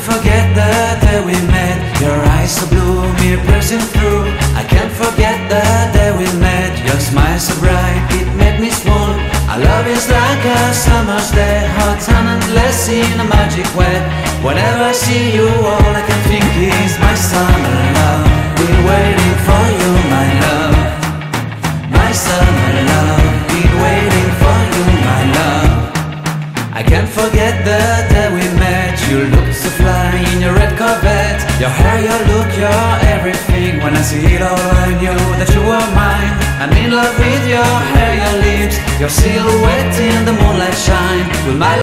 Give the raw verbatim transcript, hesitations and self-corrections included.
forget the day we met. Your eyes so blue, me piercing through. I can't forget the day we met. Your smile so bright, it made me swoon. Our love is like a summer's day, hot and endless in a magic way. Whenever I see you, all I can think is my summer love. Been waiting for you, my love. My summer love. Been waiting for you, my love. I can't forget the day we met. You looked so fly in your red Corvette. Your hair, your look, your everything. When I see it all, I knew that you were mine. I'm in love with your hair, your lips, your silhouette in the moonlight shine. With my